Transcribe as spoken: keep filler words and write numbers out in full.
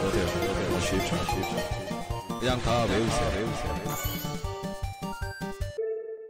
我的我的学长学长，让他维护起来维护起来。